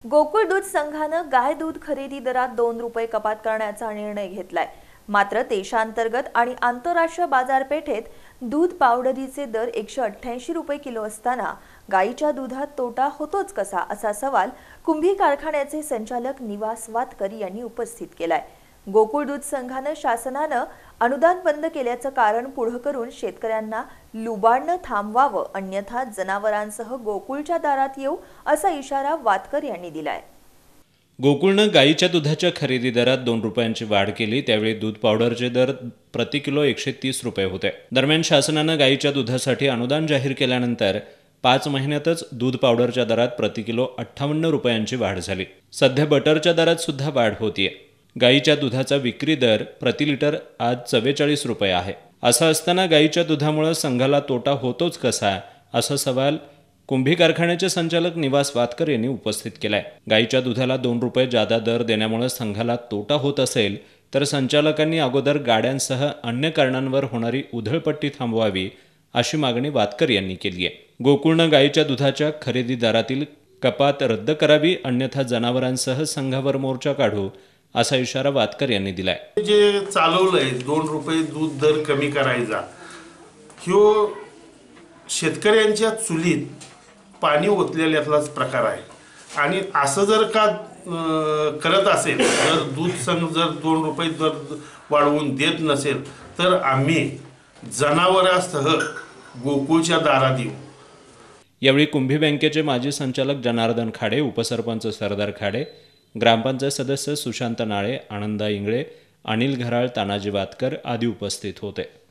गोकुळ दूध संघानं गाय दूध खरेदी दरात 2 रुपये कपात करण्याचा निर्णय घेतलाय। मात्र देशांतर्गत आणि आंतरराष्ट्रीय बाजारपेठेत दूध पावडरीचे दर 188 रुपये किलो असताना गायीच्या दुधात तोटा होतोच कसा, असा सवाल कुंभी कारखान्याचे संचालक निवास वातकर यांनी उपस्थित केलाय। गोकुळ दूध संघानं शासनानं अनुदान बंद केल्याचं कारण पुढे करून शेतकऱ्यांना लुबाडणं थांबवावं, अन्यथा जनावरांसह गोकुळच्या दारात येऊ असा इशारा वातकर यांनी दिलाय। गोकुळनं गायीच्या दुधाच्या खरेदी दरात 2 रुपयांची वाढ केली। त्यावेळी दूध पावडरचे दर प्रति किलो 130 रुपये होते। दरम्यान शासनानं गायीच्या दुधासाठी अनुदान जाहीर केल्यानंतर 5 महिन्यातच दूध पावडरच्या दरात प्रति किलो 58 रुपयांची वाढ झाली। सध्या बटरच्या दरात सुद्धा वाढ होतीये। गायीच्या दुधाचा विक्री दर प्रति लिटर आज 44 रुपये आहे। असं असताना गायीच्या दुधामुळे संघाला तोटा होतोच कसा, असा सवाल कुंभी कारखान्याचे संचालक निवास वातकर यांनी उपस्थित केलाय। गायीच्या दुधाला 2 रुपये जादा दर देण्यामुळे संघाला तोटा होत असेल तर संचालकांनी अगोदर गाड्यांसह अन्य कारणांवर होणारी उधळपट्टी थांबवावी, अशी मागणी वातकर यांनी केली आहे। गोकुळनं गायीच्या दुधाच्या खरेदी दरातील कपात रद्द करावी, अन्यथा जनावरांसह संघावर मोर्चा काढू, असा इशारा वातकर यांनी दिलाय। जे चालवलंय 2 रुपये दूध दर कमी करायचा, ह्यो शेतकऱ्यांच्या चुलीत पाणी ओतलेल्यातलाच प्रकार आहे। आणि असं जर का करत असेल, जर दूध संघ जर 2 रुपये दर वाढवून देत नसेल तर आम्ही जनावरांसह गोकुळच्या दारात येऊ। यावेळी कुंभी बँकेचे माजी संचालक जनार्दन खाडे, उपसरपंच सरदार खाडे, ग्रामपंचायत सदस्य सुशांत नाळे, आनंदा इंगळे, अनिल घराळ, तानाजी वातकर आदी उपस्थित होते।